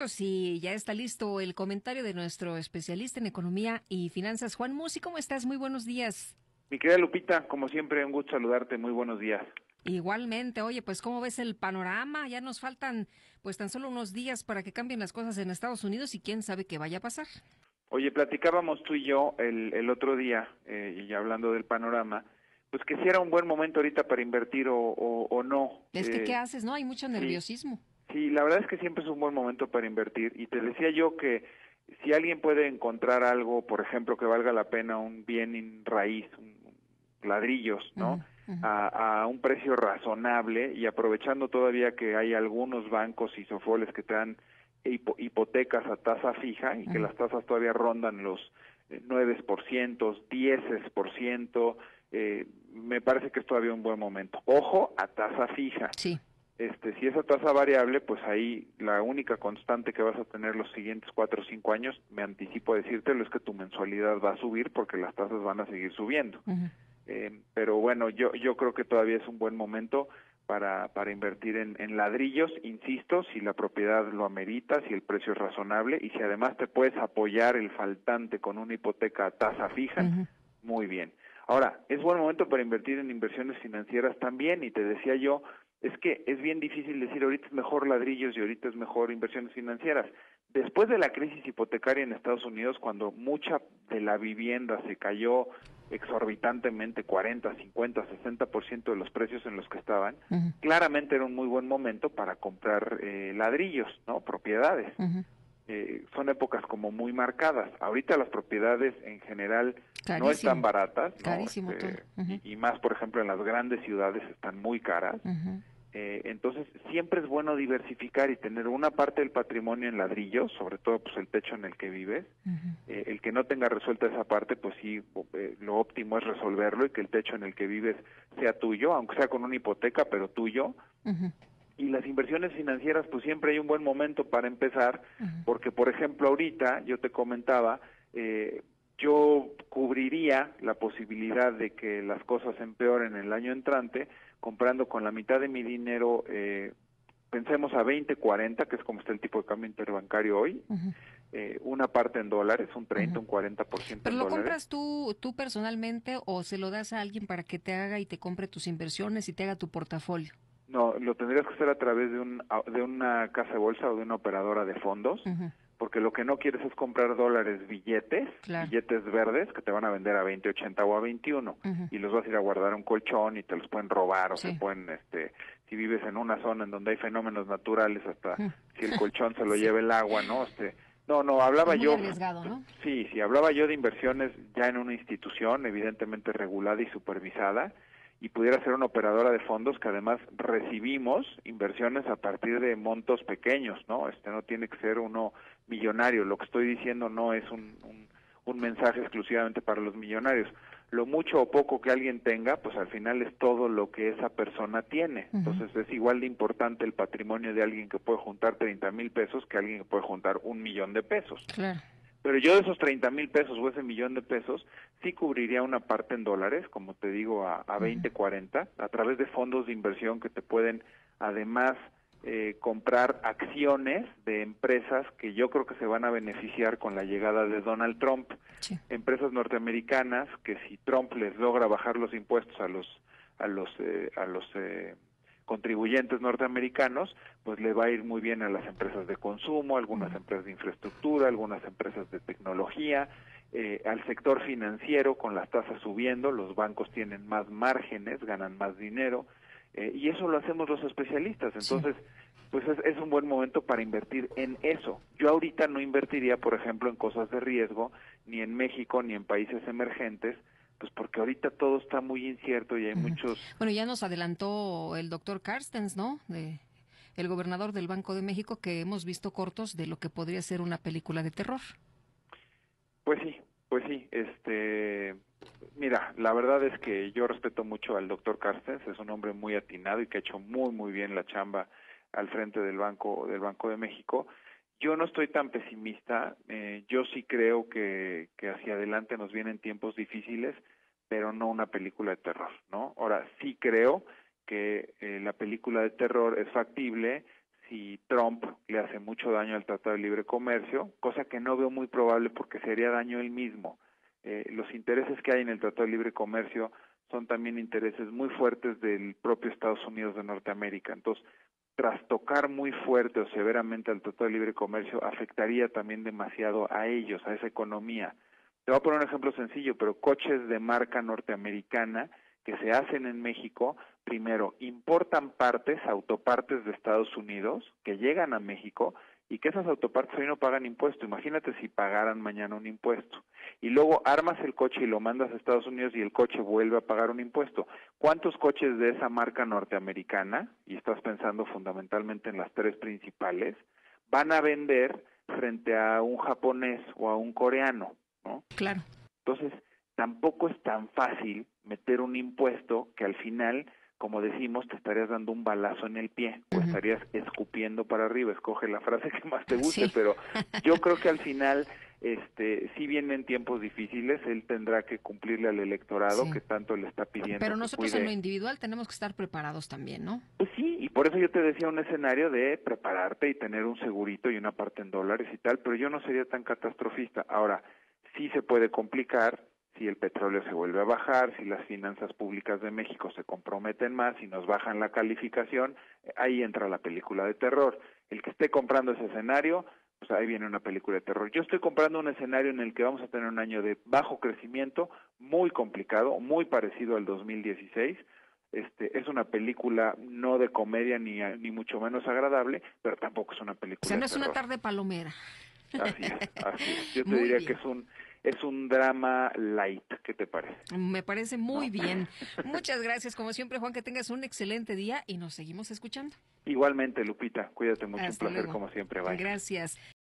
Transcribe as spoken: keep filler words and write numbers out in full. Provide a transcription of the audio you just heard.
nosotros y ya está listo el comentario de nuestro especialista en economía y finanzas, Juan Musi. ¿Cómo estás? Muy buenos días. Mi querida Lupita, como siempre, un gusto saludarte. Muy buenos días. Igualmente, oye, pues ¿cómo ves el panorama? Ya nos faltan pues tan solo unos días para que cambien las cosas en Estados Unidos y quién sabe qué vaya a pasar. Oye, platicábamos tú y yo el, el otro día, eh, y hablando del panorama, pues que si era un buen momento ahorita para invertir o, o, o no. Es que, ¿qué Eh, haces? ¿No? Hay mucho sí, nerviosismo. sí, la verdad es que siempre es un buen momento para invertir. Y te decía yo que si alguien puede encontrar algo, por ejemplo, que valga la pena, un bien en raíz, un, un ladrillos, ¿no? Ujú, ujú. A, a un precio razonable y aprovechando todavía que hay algunos bancos y sofoles que te dan hipo- hipotecas a tasa fija y que Ujú. las tasas todavía rondan los eh, nueve por ciento, diez por ciento, eh, me parece que es todavía un buen momento. Ojo, a tasa fija. Sí. Este, si esa tasa variable, pues ahí la única constante que vas a tener los siguientes cuatro o cinco años, me anticipo a decírtelo, es que tu mensualidad va a subir porque las tasas van a seguir subiendo. Ujú. Eh, pero bueno, yo yo creo que todavía es un buen momento para para invertir en, en ladrillos, insisto, si la propiedad lo amerita, si el precio es razonable y si además te puedes apoyar el faltante con una hipoteca a tasa fija, Ujú. muy bien. Ahora, es buen momento para invertir en inversiones financieras también, y te decía yo, es que es bien difícil decir ahorita es mejor ladrillos y ahorita es mejor inversiones financieras. Después de la crisis hipotecaria en Estados Unidos, cuando mucha de la vivienda se cayó exorbitantemente, cuarenta, cincuenta, sesenta por ciento de los precios en los que estaban, Ujú. claramente era un muy buen momento para comprar eh, ladrillos, ¿no? Propiedades. Ujú. Eh, son épocas como muy marcadas. Ahorita las propiedades en general no están Carísimo, baratas, ¿no? carísimo todo. Este, Ujú. y, y más, por ejemplo, en las grandes ciudades están muy caras. Ujú. Eh, entonces, siempre es bueno diversificar y tener una parte del patrimonio en ladrillos, sobre todo pues el techo en el que vives. Ujú. Eh, el que no tenga resuelta esa parte, pues sí, eh, lo óptimo es resolverlo y que el techo en el que vives sea tuyo, aunque sea con una hipoteca, pero tuyo. Ujú. Y las inversiones financieras, pues siempre hay un buen momento para empezar, Ujú. porque por ejemplo ahorita yo te comentaba, eh, yo cubriría la posibilidad de que las cosas empeoren el año entrante, comprando con la mitad de mi dinero, eh, pensemos a veinte cuarenta, que es como está el tipo de cambio interbancario hoy, Ujú. eh, una parte en dólares, un treinta, Ujú. un cuarenta por ciento ¿Pero en lo dólares. compras tú, tú personalmente o se lo das a alguien para que te haga y te compre tus inversiones y te haga tu portafolio? No, lo tendrías que hacer a través de un a- de una casa de bolsa o de una operadora de fondos, Ujú. porque lo que no quieres es comprar dólares billetes, Claro. billetes verdes que te van a vender a veinte ochenta o a veintiuno, Ujú. y los vas a ir a guardar a un colchón y te los pueden robar o se Sí. pueden, este, si vives en una zona en donde hay fenómenos naturales, hasta Ujú. si el colchón se lo Sí. lleva el agua, ¿no? Este, no, no, hablaba Es muy yo, arriesgado, ¿no? sí, sí, hablaba yo de inversiones ya en una institución evidentemente regulada y supervisada, y pudiera ser una operadora de fondos que además recibimos inversiones a partir de montos pequeños, ¿no? Este no tiene que ser uno millonario. Lo que estoy diciendo no es un, un, un mensaje exclusivamente para los millonarios. Lo mucho o poco que alguien tenga, pues al final es todo lo que esa persona tiene. Ujú. Entonces es igual de importante el patrimonio de alguien que puede juntar treinta mil pesos que alguien que puede juntar un millón de pesos. Claro. Pero yo de esos treinta mil pesos o ese millón de pesos, sí cubriría una parte en dólares, como te digo, a, a Ujú. veinte, cuarenta, a través de fondos de inversión que te pueden además eh, comprar acciones de empresas que yo creo que se van a beneficiar con la llegada de Donald Trump. Sí. Empresas norteamericanas que si Trump les logra bajar los impuestos a los a los eh, a los eh, contribuyentes norteamericanos, pues le va a ir muy bien a las empresas de consumo, algunas Ujú. empresas de infraestructura, algunas empresas de tecnología, eh, al sector financiero con las tasas subiendo, los bancos tienen más márgenes, ganan más dinero, eh, y eso lo hacemos los especialistas. Sí. Entonces, pues es, es un buen momento para invertir en eso. Yo ahorita no invertiría, por ejemplo, en cosas de riesgo, ni en México, ni en países emergentes, pues porque ahorita todo está muy incierto y hay Ujú. muchos. Bueno, ya nos adelantó el doctor Carstens, ¿no? De, el gobernador del Banco de México, que hemos visto cortos de lo que podría ser una película de terror. Pues sí, pues sí, este, mira, la verdad es que yo respeto mucho al doctor Carstens, es un hombre muy atinado y que ha hecho muy muy bien la chamba al frente del Banco del Banco de México. Yo no estoy tan pesimista, eh, yo sí creo que, que hacia adelante nos vienen tiempos difíciles, pero no una película de terror, ¿no? Ahora, sí creo que eh, la película de terror es factible si Trump le hace mucho daño al Tratado de Libre Comercio, cosa que no veo muy probable porque se haría daño él mismo. Eh, los intereses que hay en el Tratado de Libre Comercio son también intereses muy fuertes del propio Estados Unidos de Norteamérica. Entonces, trastocar muy fuerte o severamente al Tratado de Libre Comercio afectaría también demasiado a ellos, a esa economía. Te voy a poner un ejemplo sencillo, pero coches de marca norteamericana que se hacen en México, primero, importan partes, autopartes de Estados Unidos, que llegan a México, y que esas autopartes hoy no pagan impuesto. Imagínate si pagaran mañana un impuesto. Y luego armas el coche y lo mandas a Estados Unidos y el coche vuelve a pagar un impuesto. ¿Cuántos coches de esa marca norteamericana, y estás pensando fundamentalmente en las tres principales, van a vender frente a un japonés o a un coreano, ¿no? Claro. Entonces, tampoco es tan fácil meter un impuesto que al final, como decimos, te estarías dando un balazo en el pie, o Uh-huh. estarías escupiendo para arriba. Escoge la frase que más te guste, Sí. pero yo creo que al final, este, si vienen tiempos difíciles, él tendrá que cumplirle al electorado Sí. que tanto le está pidiendo. Pero que nosotros cuide. en lo individual tenemos que estar preparados también, ¿no? Pues sí, y por eso yo te decía un escenario de prepararte y tener un segurito y una parte en dólares y tal, pero yo no sería tan catastrofista. Ahora, sí se puede complicar si el petróleo se vuelve a bajar, si las finanzas públicas de México se comprometen más, si nos bajan la calificación, ahí entra la película de terror. El que esté comprando ese escenario, pues ahí viene una película de terror. Yo estoy comprando un escenario en el que vamos a tener un año de bajo crecimiento, muy complicado, muy parecido al dos mil dieciséis. Este, es una película no de comedia ni, ni mucho menos agradable, pero tampoco es una película O sea, no de es terror. una tarde palomera. Así es, así es. Yo te Muy diría bien. que es un es un drama light. ¿Qué te parece? Me parece muy ¿No? bien. Muchas gracias, como siempre, Juan, que tengas un excelente día y nos seguimos escuchando. Igualmente, Lupita, cuídate mucho, Hasta un placer luego. como siempre, bye. Gracias.